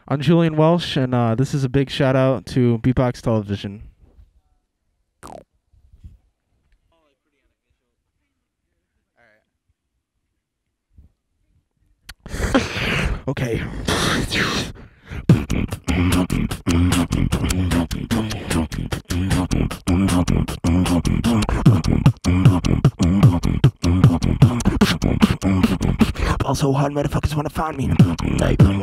I'm Julian Welsh, and this is a big shout out to Beatbox Television. Okay. Also, hard motherfuckers wanna find me.